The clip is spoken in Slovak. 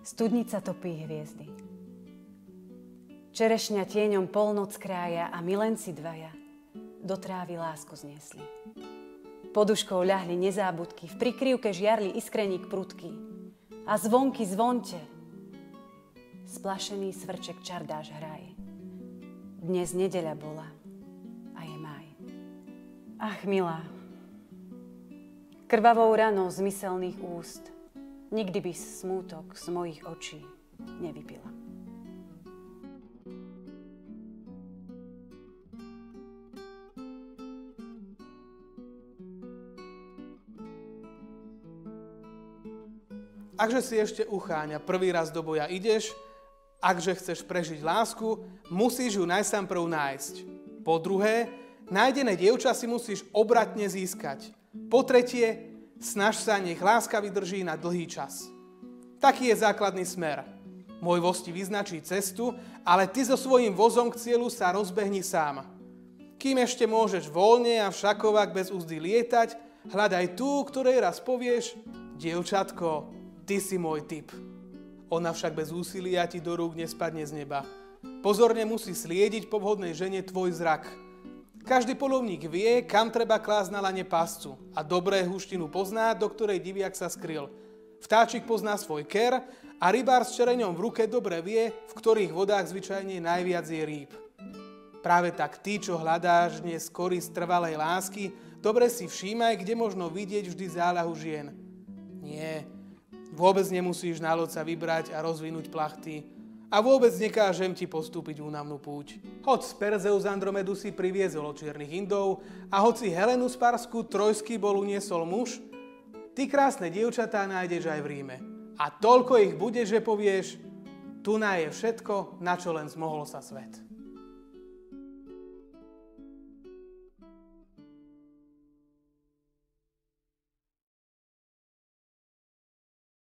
Studnica topí hviezdy. Čerešňa tieňom polnoc krája a milenci dvaja do trávy lásku zniesli. Poduškou ľahli nezábudky, v prikryvke žiarli iskreník prudký. A zvonky zvonte, splašený svrček čardáš hraje. Dnes nedeľa bola a je máj. Ach, milá, krvavou ranou zmyselných úst nikdy by smútok z mojich očí nevypila. Akže si ešte ucháňa, prvý raz do boja ideš, akže chceš prežiť lásku, musíš ju najsám prv nájsť. Po druhé, nájdené dievča si musíš obratne získať. Po tretie, snaž sa, nech láska vydrží na dlhý čas. Taký je základný smer. Môj voz ti vyznačí cestu, ale ty so svojím vozom k cieľu sa rozbehni sám. Kým ešte môžeš voľne a všakovak bez úzdy lietať, hľadaj tú, ktorej raz povieš, dievčatko, ty si môj typ. Ona však bez úsilia ti do rúk nespadne z neba. Pozorne musí sliediť po vhodnej žene tvoj zrak. Každý poľovník vie, kam treba klásť na lane páscu a dobré húštinu pozná, do ktorej diviak sa skryl. Vtáčik pozná svoj ker a rybár s čereňom v ruke dobre vie, v ktorých vodách zvyčajne najviac je rýb. Práve tak ty, čo hľadáš dnes korist trvalej lásky, dobre si všímaj, kde možno vidieť vždy záľahu žien. Nie, vôbec nemusíš na loď sa vybrať a rozvinúť plachty. A vôbec nekážem ti postúpiť únavnú púť. Hoď z Perzeu z Andromedu si priviezol od čiernych Indov a hoci Helenu z Parsku trojský bol uniesol muž, ty krásne dievčatá nájdeš aj v Ríme. A toľko ich bude, že povieš, tu je všetko, na čo len zmohol sa svet.